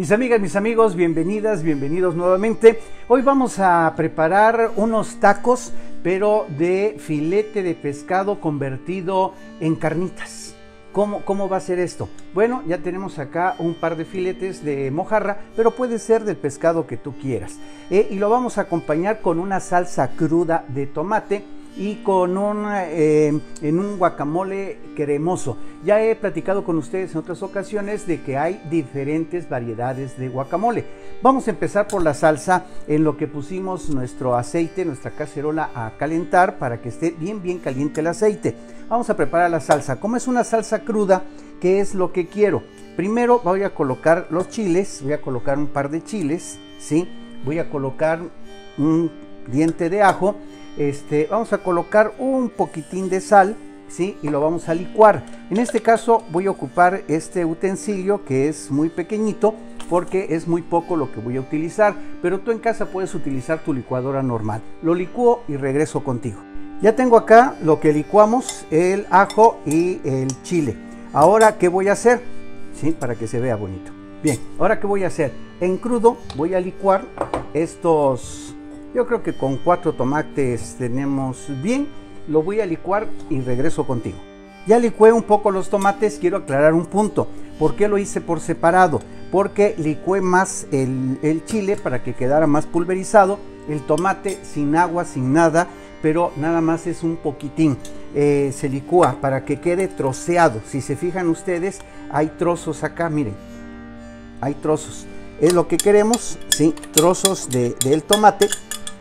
Mis amigas, mis amigos, bienvenidas, bienvenidos nuevamente. Hoy vamos a preparar unos tacos, pero de filete de pescado convertido en carnitas. ¿Cómo va a ser esto? Bueno, ya tenemos acá un par de filetes de mojarra, pero puede ser del pescado que tú quieras. Y lo vamos a acompañar con una salsa cruda de tomate y con en un guacamole cremoso. Ya he platicado con ustedes en otras ocasiones de que hay diferentes variedades de guacamole. Vamos a empezar por la salsa, en lo que pusimos nuestro aceite, nuestra cacerola a calentar para que esté bien caliente el aceite. Vamos a preparar la salsa. Como es una salsa cruda, ¿qué es lo que quiero? Primero voy a colocar los chiles, voy a colocar un par de chiles, ¿sí? Voy a colocar un diente de ajo. Vamos a colocar un poquitín de sal, ¿sí? Y lo vamos a licuar. En este caso voy a ocupar este utensilio que es muy pequeñito porque es muy poco lo que voy a utilizar, pero tú en casa puedes utilizar tu licuadora normal. Lo licúo y regreso contigo. Ya tengo acá lo que licuamos, el ajo y el chile. Ahora, ¿qué voy a hacer? ¿Sí? Para que se vea bonito. Bien, ahora ¿qué voy a hacer? En crudo voy a licuar estos. Yo creo que con 4 tomates tenemos bien. Lo voy a licuar y regreso contigo. Ya licué un poco los tomates. Quiero aclarar un punto. ¿Por qué lo hice por separado? Porque licué más el chile para que quedara más pulverizado. El tomate sin agua, sin nada, pero nada más es un poquitín. Se licúa para que quede troceado. Si se fijan ustedes, hay trozos acá, miren. Hay trozos. Es lo que queremos, ¿sí? Trozos del tomate.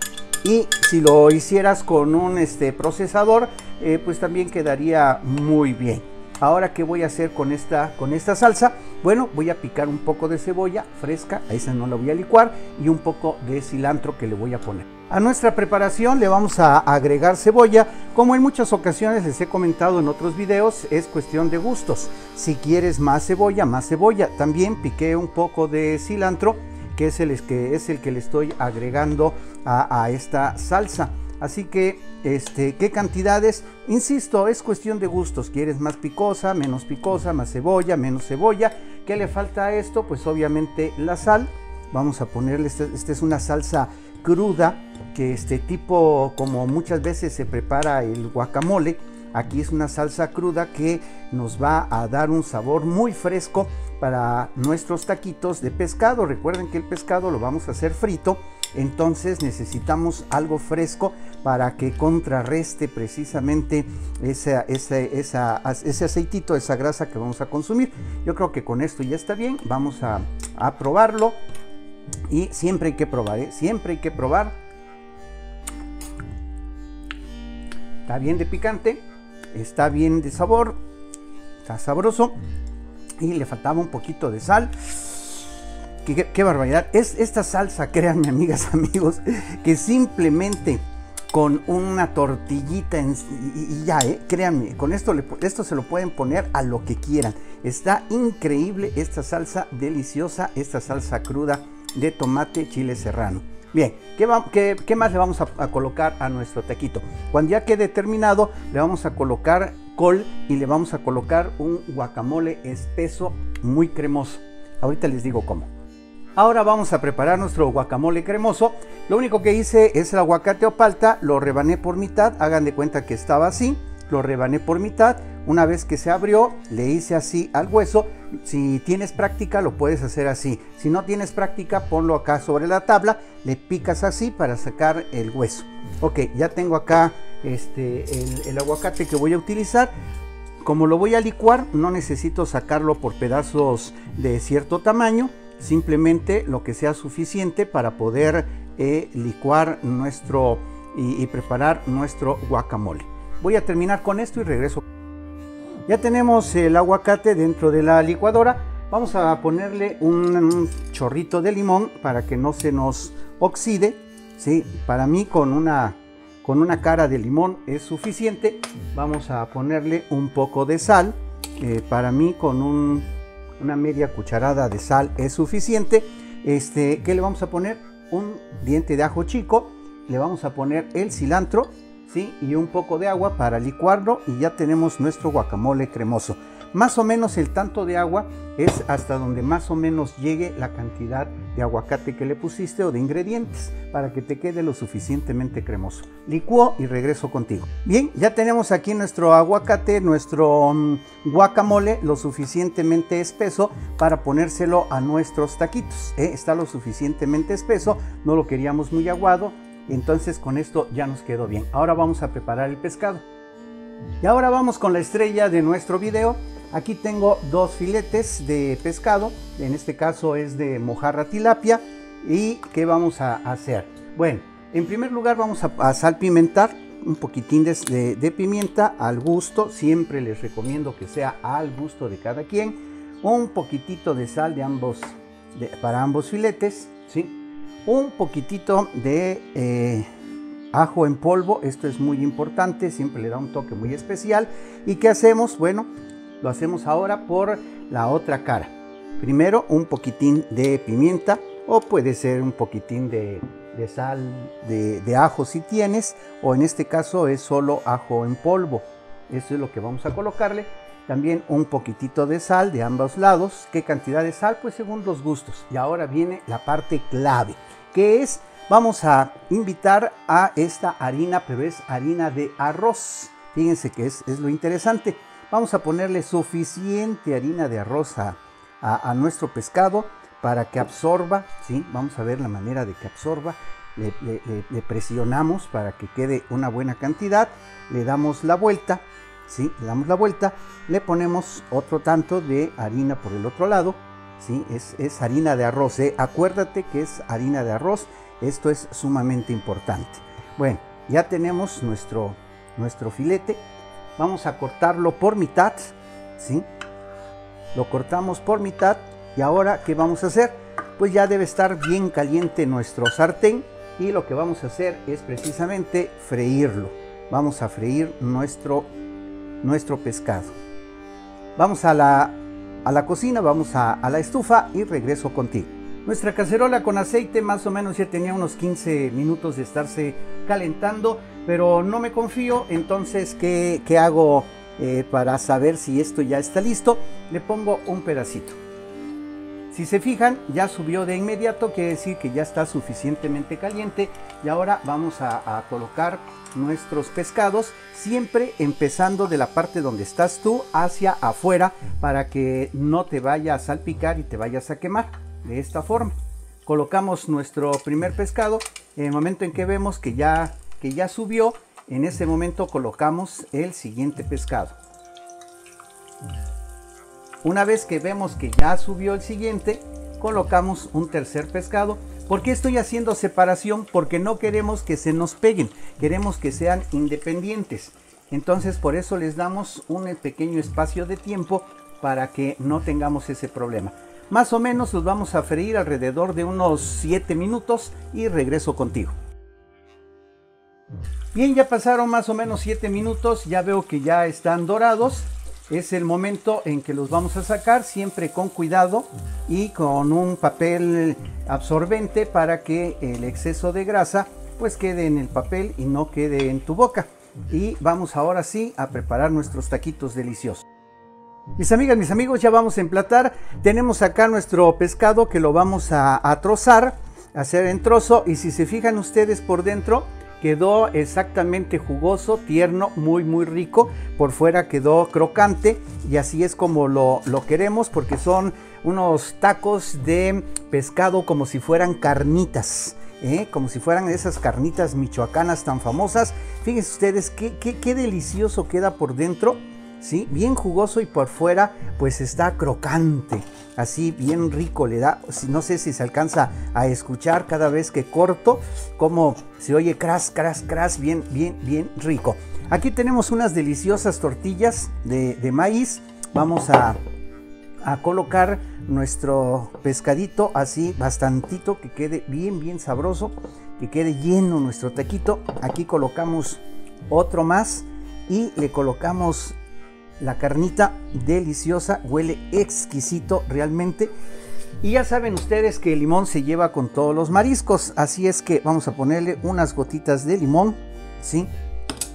Y si lo hicieras con un procesador, pues también quedaría muy bien. Ahora, ¿qué voy a hacer con esta salsa? Bueno, voy a picar un poco de cebolla fresca, a esa no la voy a licuar, y un poco de cilantro que le voy a poner. A nuestra preparación le vamos a agregar cebolla. Como en muchas ocasiones les he comentado en otros videos, es cuestión de gustos. Si quieres más cebolla, más cebolla. También piqué un poco de cilantro, que es el que le estoy agregando a esta salsa. Así que, ¿qué cantidades? Insisto, es cuestión de gustos. ¿Quieres más picosa, menos picosa, más cebolla, menos cebolla? ¿Qué le falta a esto? Pues obviamente la sal. Vamos a ponerle, esta es una salsa cruda, que tipo como muchas veces se prepara el guacamole. Aquí es una salsa cruda que nos va a dar un sabor muy fresco para nuestros taquitos de pescado. Recuerden que el pescado lo vamos a hacer frito, entonces necesitamos algo fresco para que contrarreste precisamente ese aceitito, esa grasa que vamos a consumir. Yo creo que con esto ya está bien. Vamos a probarlo, y siempre hay que probar, siempre hay que probar. Está bien de picante, está bien de sabor, está sabroso, y le faltaba un poquito de sal. Qué barbaridad es esta salsa. Créanme, amigas, amigos, que simplemente con una tortillita y ya, créanme, con esto se lo pueden poner a lo que quieran. Está increíble esta salsa deliciosa, esta salsa cruda de tomate chile serrano. Bien, ¿qué más le vamos a colocar a nuestro taquito? Cuando ya quede terminado, le vamos a colocar col y le vamos a colocar un guacamole espeso, muy cremoso. Ahorita les digo cómo. Ahora vamos a preparar nuestro guacamole cremoso. Lo único que hice es el aguacate o palta, lo rebané por mitad. Hagan de cuenta que estaba así, lo rebané por mitad. Una vez que se abrió, le hice así al hueso. Si tienes práctica, lo puedes hacer así. Si no tienes práctica, ponlo acá sobre la tabla, le picas así para sacar el hueso. Ok, ya tengo acá el aguacate que voy a utilizar. Como lo voy a licuar, no necesito sacarlo por pedazos de cierto tamaño. Simplemente lo que sea suficiente para poder licuar y preparar nuestro guacamole. Voy a terminar con esto y regreso. Ya tenemos el aguacate dentro de la licuadora. Vamos a ponerle un chorrito de limón para que no se nos oxide, ¿sí? Para mí con una cara de limón es suficiente. Vamos a ponerle un poco de sal. Para mí con una media cucharada de sal es suficiente. ¿Qué le vamos a poner? Un diente de ajo chico. Le vamos a poner el cilantro, ¿sí? Y un poco de agua para licuarlo y ya tenemos nuestro guacamole cremoso. Más o menos el tanto de agua es hasta donde más o menos llegue la cantidad de aguacate que le pusiste o de ingredientes para que te quede lo suficientemente cremoso. Licúo y regreso contigo. Bien, ya tenemos aquí nuestro aguacate, nuestro guacamole lo suficientemente espeso para ponérselo a nuestros taquitos. Está lo suficientemente espeso, no lo queríamos muy aguado, entonces con esto ya nos quedó bien. Ahora vamos a preparar el pescado. Y ahora vamos con la estrella de nuestro video. Aquí tengo 2 filetes de pescado, en este caso es de mojarra tilapia. ¿Y qué vamos a hacer? Bueno, en primer lugar vamos a salpimentar un poquitín de pimienta al gusto. Siempre les recomiendo que sea al gusto de cada quien. Un poquitito de sal para ambos filetes, ¿sí? Un poquitito de ajo en polvo, esto es muy importante, siempre le da un toque muy especial. ¿Y qué hacemos? Bueno, lo hacemos ahora por la otra cara. Primero un poquitín de pimienta o puede ser un poquitín de sal de ajo si tienes, o en este caso es solo ajo en polvo. Esto es lo que vamos a colocarle. También un poquitito de sal de ambos lados. ¿Qué cantidad de sal? Pues según los gustos. Y ahora viene la parte clave, que es, vamos a invitar a esta harina, pero es harina de arroz. Fíjense que es lo interesante. Vamos a ponerle suficiente harina de arroz a nuestro pescado para que absorba, ¿sí? Vamos a ver la manera de que absorba. Le presionamos para que quede una buena cantidad. Le damos la vuelta, ¿sí? Le damos la vuelta. Le ponemos otro tanto de harina por el otro lado, ¿sí? Es harina de arroz, ¿eh? Acuérdate que es harina de arroz. Esto es sumamente importante. Bueno, ya tenemos nuestro filete. Vamos a cortarlo por mitad, ¿sí? Lo cortamos por mitad. Y ahora, ¿qué vamos a hacer? Pues ya debe estar bien caliente nuestro sartén. Y lo que vamos a hacer es precisamente freírlo. Vamos a freír nuestro pescado. Vamos a la cocina, vamos a la estufa y regreso contigo. Nuestra cacerola con aceite más o menos ya tenía unos 15 minutos de estarse calentando, pero no me confío. Entonces, ¿qué hago para saber si esto ya está listo? Le pongo un pedacito. Si se fijan, ya subió de inmediato, quiere decir que ya está suficientemente caliente. Y ahora vamos a colocar nuestros pescados, siempre empezando de la parte donde estás tú hacia afuera para que no te vaya a salpicar y te vayas a quemar. De esta forma colocamos nuestro primer pescado. En el momento en que vemos que ya subió, en ese momento colocamos el siguiente pescado. Una vez que vemos que ya subió el siguiente, colocamos un tercer pescado. ¿Por qué estoy haciendo separación? Porque no queremos que se nos peguen, queremos que sean independientes. Entonces por eso les damos un pequeño espacio de tiempo para que no tengamos ese problema. Más o menos los vamos a freír alrededor de unos 7 minutos y regreso contigo. Bien, ya pasaron más o menos 7 minutos, ya veo que ya están dorados. Es el momento en que los vamos a sacar, siempre con cuidado y con un papel absorbente para que el exceso de grasa pues quede en el papel y no quede en tu boca. Y vamos ahora sí a preparar nuestros taquitos deliciosos. Mis amigas, mis amigos, ya vamos a emplatar. Tenemos acá nuestro pescado que lo vamos a trozar, a hacer en trozo. Y si se fijan ustedes por dentro, quedó exactamente jugoso, tierno, muy rico. Por fuera quedó crocante y así es como lo queremos, porque son unos tacos de pescado como si fueran carnitas. Como si fueran esas carnitas michoacanas tan famosas. Fíjense ustedes qué delicioso queda por dentro. ¿Sí? Bien jugoso y por fuera pues está crocante, así bien rico, le da, no sé si se alcanza a escuchar cada vez que corto, como se oye cras, bien rico. Aquí tenemos unas deliciosas tortillas de maíz. Vamos a colocar nuestro pescadito así bastantito, que quede bien sabroso, que quede lleno nuestro taquito. Aquí colocamos otro más y le colocamos la carnita deliciosa, huele exquisito realmente. Y ya saben ustedes que el limón se lleva con todos los mariscos, así es que vamos a ponerle unas gotitas de limón, ¿sí?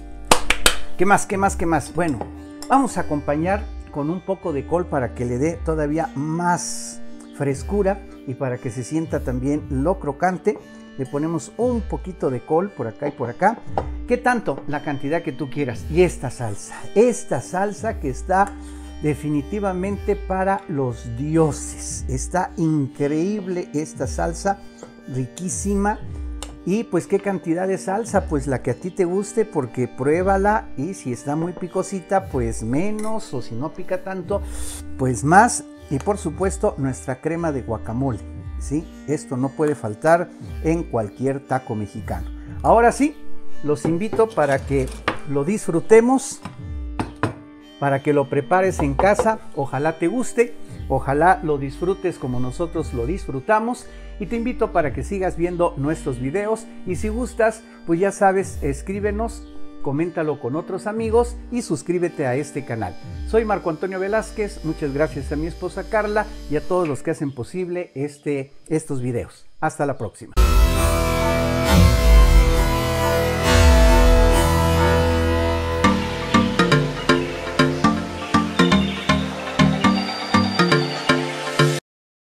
¿Qué más? ¿Qué más? ¿Qué más? Bueno, vamos a acompañar con un poco de col para que le dé todavía más frescura y para que se sienta también lo crocante. Le ponemos un poquito de col por acá y por acá. ¿Qué tanto? La cantidad que tú quieras. Y esta salsa que está definitivamente para los dioses. Está increíble esta salsa, riquísima. Y pues qué cantidad de salsa, pues la que a ti te guste, porque pruébala y si está muy picosita, pues menos, o si no pica tanto, pues más. Y por supuesto nuestra crema de guacamole, ¿sí? Esto no puede faltar en cualquier taco mexicano. Ahora sí, los invito para que lo disfrutemos, para que lo prepares en casa. Ojalá te guste, ojalá lo disfrutes como nosotros lo disfrutamos. Y te invito para que sigas viendo nuestros videos. Y si gustas, pues ya sabes, escríbenos, coméntalo con otros amigos y suscríbete a este canal. Soy Marco Antonio Velázquez, muchas gracias a mi esposa Carla y a todos los que hacen posible estos videos. Hasta la próxima.